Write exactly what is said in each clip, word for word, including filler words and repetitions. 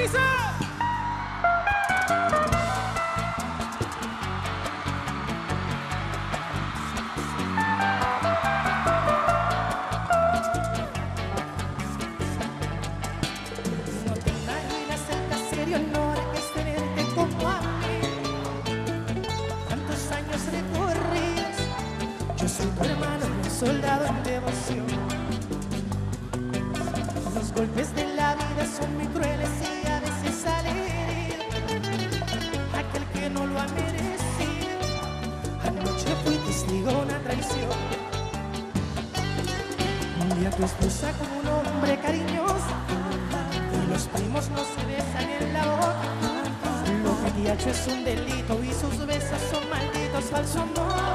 Dice. No te imaginas el placer y honor que es tenerte como a mí. Tantos años recorridos, yo soy tu hermano, un soldado en devoción. Los golpes de la vida son muy crueles y a veces sale herido aquel que no lo ha merecido. Anoche fui testigo de una traición. Un día tu esposa con un hombre cariñoso y los primos no se besan en la boca. Lo que te ha hecho es un delito y sus besos son malditos, falso amor.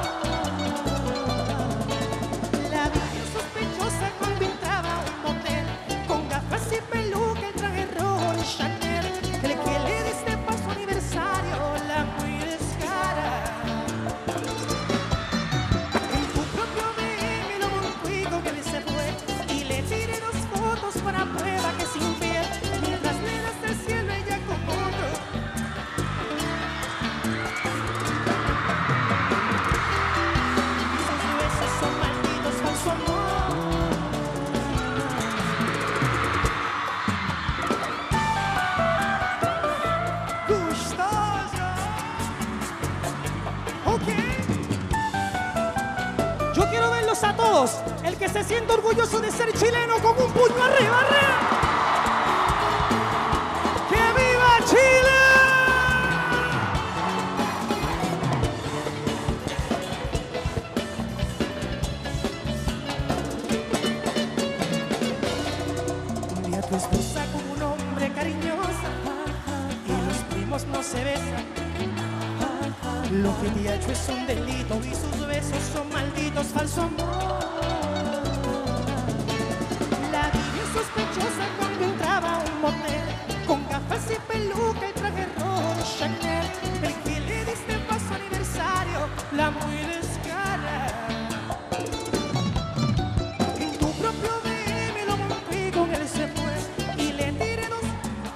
La vi sospechosa cuando entraba a un motel con gafas y peluca, el traje rojo de Chanel. El que le diste para su aniversario, la muy descarada. En tu propio B M lo montó y con él se fue y le tiré dos fotos para prueba que sin piel. Mientras le das el cielo ella con otro. Y sus besos son malditos, falso amor. Gustoso. Ok. Yo quiero verlos a todos. El que se siente orgulloso de ser chileno con un puño arriba, arriba. ¡Que viva Chile! Un día tu esposa con un hombre cariñosa y los primos no se besan. Lo que te ha hecho es un delito y sus besos son malditos, falso amor. La vi bien sospechosa cuando entraba a un motel con gafas y peluca, el traje rojo de Chanel. El que le diste para su aniversario, la muy descarada. En tu propio B M lo montó y con él se fue y le tiré dos.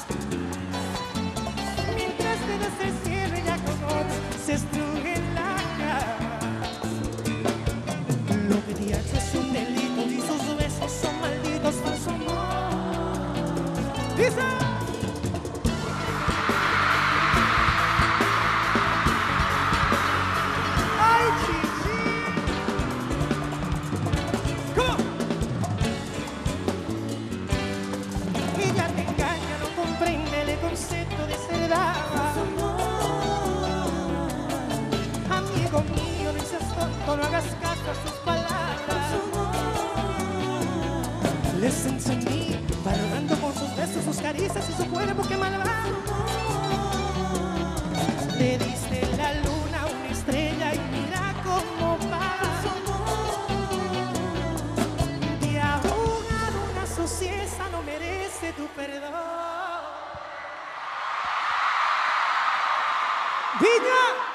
Mientras te das el cielo ella con otro se estruje en la cara. Lo que te ha hecho es un delito y sus besos son malditos, falso amor. Dice. Ay, chichi. ¿Cómo? Ella te engaña, no comprende el concepto de ser dama. Amigo mío, no seas tonto, no hagas caso a sus palabras. Listen to me, valorando con sus besos, sus caricias y su cuerpo que malvado. Le diste la luna, una estrella y mira cómo va. Te ha jugado una sociedad, no merece tu perdón. Viña.